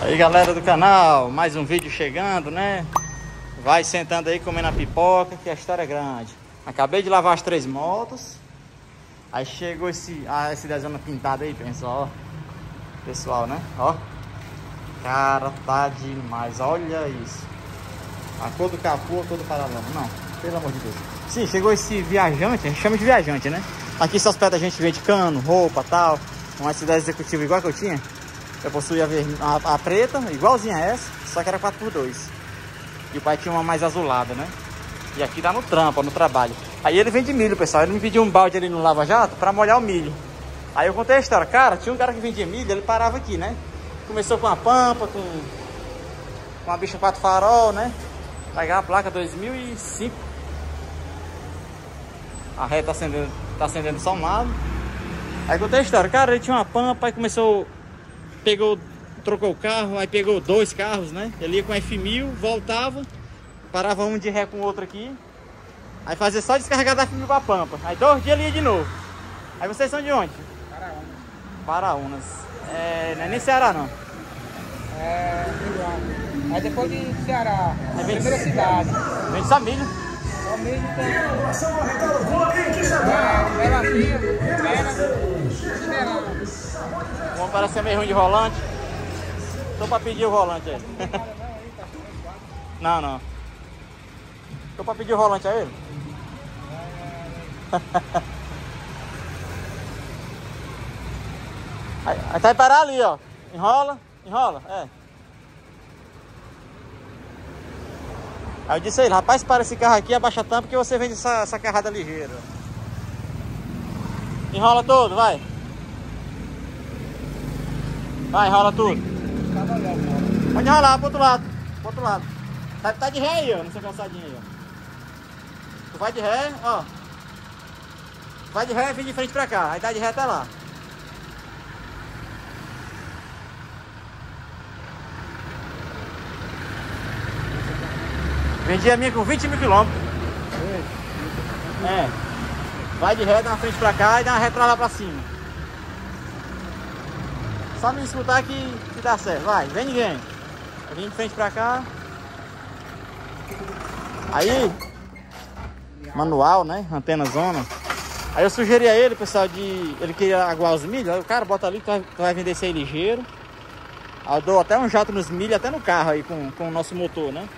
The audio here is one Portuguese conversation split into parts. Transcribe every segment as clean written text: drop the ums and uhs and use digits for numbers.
Aí galera do canal, mais um vídeo chegando, né? Vai sentando aí comendo a pipoca, que a história é grande. Acabei de lavar as 3 motos. Aí chegou esse desenho pintado aí, pessoal. Pessoal, né? Ó. Cara, tá demais. Olha isso. A cor do capô, a cor do paralama. Não, pelo amor de Deus. Sim, chegou esse viajante, a gente chama de viajante, né? Aqui só perto a gente vende cano, roupa, tal. Uma cidade executiva igual que eu tinha. Eu possuía a preta, igualzinha a essa, só que era 4x2. E o pai tinha uma mais azulada, né? E aqui dá no trampo, no trabalho. Aí ele vende milho, pessoal. Ele me pediu um balde ali no Lava Jato pra molhar o milho. Aí eu contei a história. Cara, tinha um cara que vendia milho, ele parava aqui, né? Começou com a pampa, com a bicha 4 farol, né? Pegava a placa 2005. A ré tá acendendo só um lado. Aí contei a história. Cara, ele tinha uma pampa, aí começou... Trocou o carro, aí pegou 2 carros, né? Ele ia com F1000, voltava, parava um de ré com o outro aqui. Aí fazia só descarregar da F1000 pra pampa. Aí 2 dias ele ia de novo. Aí vocês são de onde? Paraunas. Não é nem Ceará, não. Aí depois de Ceará, Aí primeira cidade. Vende só milho. Só milho tem. Melancia, Vamos parecer meio ruim de volante. Tô pra pedir o volante aí. Não. Tô pra pedir o volante a ele. Aí vai parar ali, ó. Enrola. Aí eu disse a ele, rapaz, para esse carro aqui, abaixa a tampa que você vende essa carrada ligeira. Enrola todo, vai. Vai, enrola tudo. Pode enrolar pro outro lado. Tá de ré aí, ó, nessa calçadinha aí, ó. Tu vai de ré, ó. Vai de ré e vem de frente pra cá. Aí tá de ré até lá. Vendi a minha com 20 mil quilômetros. Vai de ré, dá uma frente pra cá e dá uma ré pra lá pra cima. Só me escutar que dá certo. Vai, vem ninguém. Eu vim de frente pra cá. Aí, manual, né? Antena zona. Aí eu sugeri a ele, pessoal, ele queria aguar os milhos. Aí o cara, bota ali, tu vai vender esse aí ligeiro. Aí eu dou até um jato nos milhos, até no carro aí, com o nosso motor, né?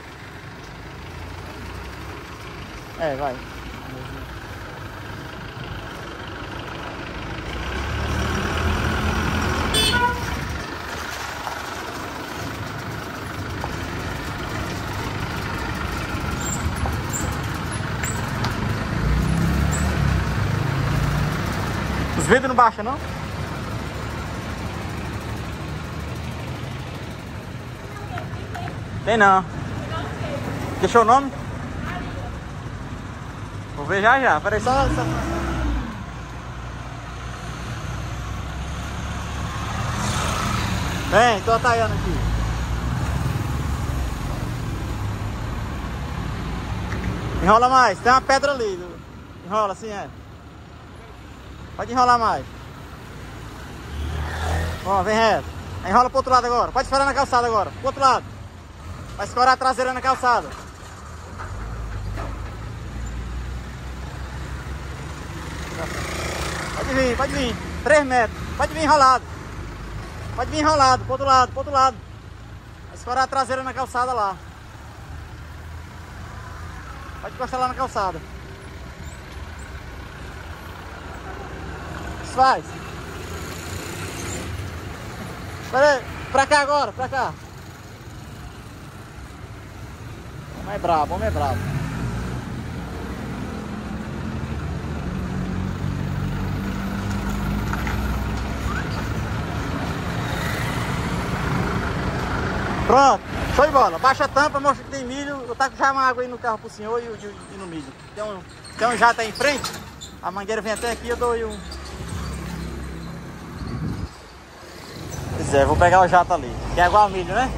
Vai. Os vidros não baixam, não? Tem não. Deixou o nome? Vou ver já. Peraí, só... Vem, tô atalhando aqui. Enrola mais, tem uma pedra ali. Enrola assim, Pode enrolar mais. Ó, vem reto. Enrola pro outro lado agora. Pode esperar na calçada agora. Pro outro lado. Vai escorar a traseira na calçada. Pode vir. 3 metros. Pode vir enrolado. Pro outro lado. Vai escorar a traseira na calçada lá. Pode encostar lá na calçada. Faz. Espera aí. Pra cá agora, pra cá. Homem é brabo. Pronto, show de bola. Baixa a tampa, mostra que tem milho. Eu taco já uma água aí no carro pro senhor e no milho. Tem um jato aí em frente. A mangueira vem até aqui, eu dou um... Pois é, vou pegar o jato ali. Quer aguar o milho, né?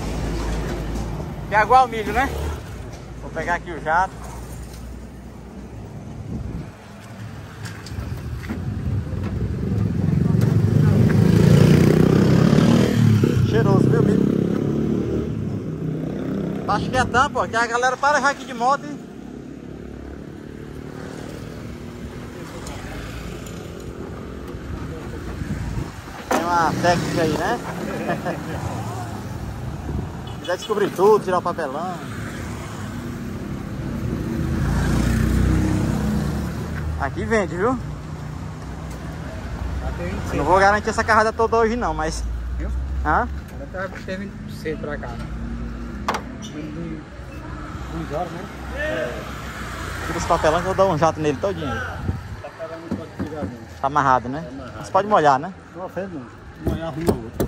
Vou pegar aqui o jato. Cheiroso, viu? acho que é tampa, ó, que a galera para já aqui de moto e... Tem uma técnica aí, né? Quiser descobrir tudo, tirar o papelão. Aqui vende, viu? Eu não vou garantir essa carrada toda hoje não, mas... Viu? Hã? Ela tá vindo cedo pra cá. Vindo 2 horas, né? Tira esse papelão que eu dou um jato nele todinho. Tá pegando um pouco de gás. Tá amarrado, né? Você pode molhar, né? Não ofende não. Molhar ruim ou outro.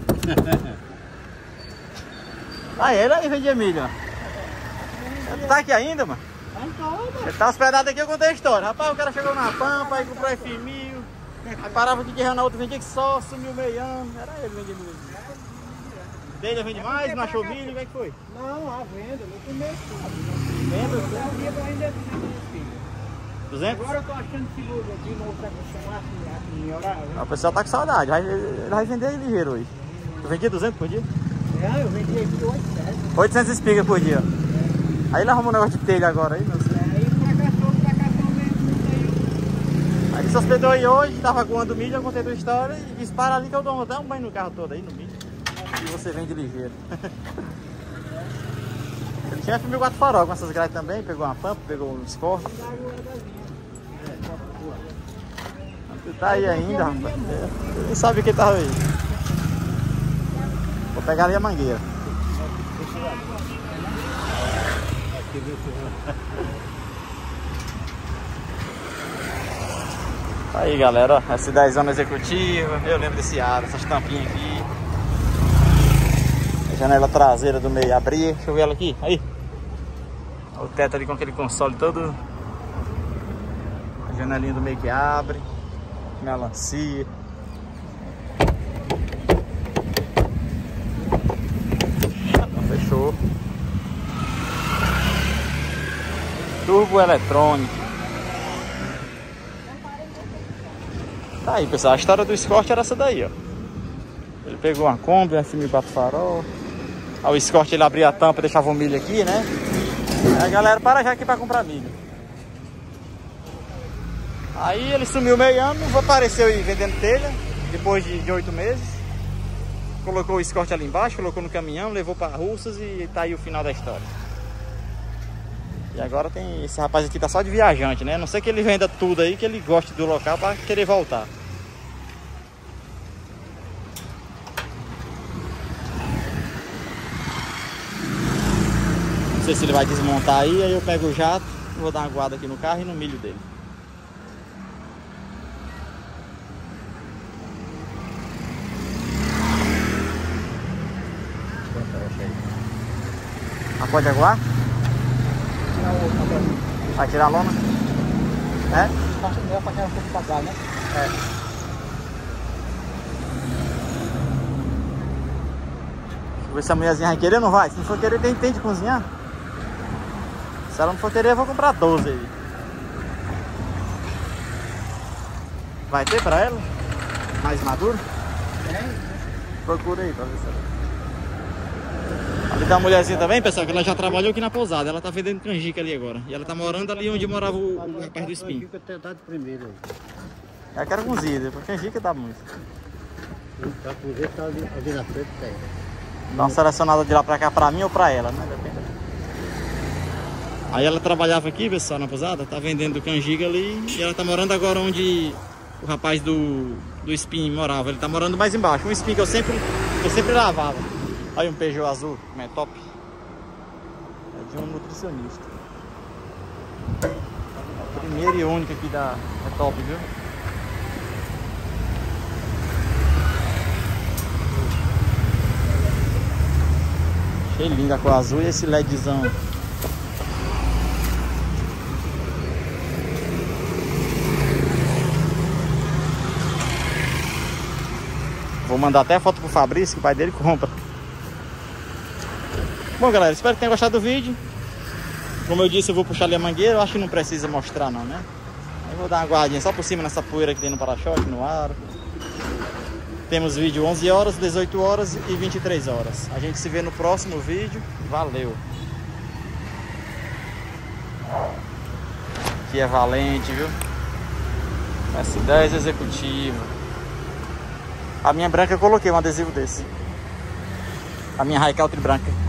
Ah, ele aí vendia milho, ó. Você tá aqui ainda, mano? Ele tá hospedado aqui, eu contei a história. Rapaz, o cara chegou na Pampa, aí comprou F1000. Aí parava aqui de na outra, vendia que só, sumiu meio ano. Era ele vendia milho. Dele vende mais, não achou milho, como é que foi? Não, a venda, no começo. Venda? Eu ainda 200? Agora eu tô achando seguro de novo pra acostumar a melhorar. O pessoal tá com saudade, ele vai vender ligeiro hoje. Tu vendia 200 por dia? Não, eu vendi aqui 800. 800 espigas por dia. Aí ele arrumou um negócio de telha agora aí, não sei. Aí fracassou mesmo. Aí ele se hospedou aí hoje, tava coando milho, eu contei tua história e dispara ali que eu dou até um banho no carro todo aí, no milho. E você vende ligeiro. Ele tinha F1000 4 farol com essas grades também, pegou uma Pampa, pegou um Sport. Você tá aí ainda, rapaz. Você nem sabe o que tava aí. Vou pegar ali a mangueira. Aí galera, ó, essa 10 anos executiva, eu lembro desse ar, essas tampinhas aqui. A janela traseira do meio abrir, deixa eu ver ela aqui, aí. O teto ali com aquele console todo. A janelinha do meio que abre, melancia. Fechou. Turbo eletrônico. Tá aí, pessoal, a história do Escort era essa daí, ó. Ele pegou uma Kombi, um F1000 4 farol. Aí o Escort ele abria a tampa e deixava o milho aqui, né? Aí a galera para já aqui pra comprar milho. Aí ele sumiu meio ano, apareceu aí vendendo telha, depois de 8 meses. Colocou o Escort ali embaixo, colocou no caminhão, levou para Russas e tá aí o final da história. E agora tem esse rapaz aqui, tá só de viajante, né? A não sei que ele venda tudo aí, que ele goste do local para querer voltar. Não sei se ele vai desmontar aí eu pego o jato, vou dar uma guarda aqui no carro e no milho dele. Ah, pode aguar? Vai tirar a lona? É? Passa melhor pra tirar um pouco pra cá, né? É. Deixa eu ver se a mulherzinha vai querer ou não vai. Se não for querer, tem de cozinhar. Se ela não for querer, eu vou comprar 12 aí. Vai ter pra ela? Mais maduro? Tem. Procura aí pra ver se ela... Ali tem uma mulherzinha também, pessoal, que ela já trabalhou aqui na pousada. Ela tá vendendo canjica ali agora. E ela tá morando ali onde morava o rapaz do espinho. Canjica tá de primeiro aí. Eu quero cozida, porque canjica dá muito. Pra cozer tá ali na frente, tem. Dá uma selecionada de lá pra cá, pra mim ou pra ela, né? Depende. Aí ela trabalhava aqui, pessoal, na pousada, tá vendendo canjica ali. E ela tá morando agora onde o rapaz do espinho morava. Ele tá morando mais embaixo. Um espinho que eu sempre lavava. Olha um Peugeot azul, como é top. É de um nutricionista. A primeira e única aqui da... É top, viu? Achei linda a cor azul e esse LEDzão. Vou mandar até a foto pro Fabrício, que o pai dele compra. Bom, galera, espero que tenham gostado do vídeo. Como eu disse, eu vou puxar ali a mangueira. Eu acho que não precisa mostrar não, né? Eu vou dar uma guardinha só por cima nessa poeira que tem no para-choque, no aro. Temos vídeo 11 horas, 18 horas e 23 horas. A gente se vê no próximo vídeo. Valeu! aqui é valente, viu? S10 executiva. A minha branca eu coloquei um adesivo desse. A minha High Country branca.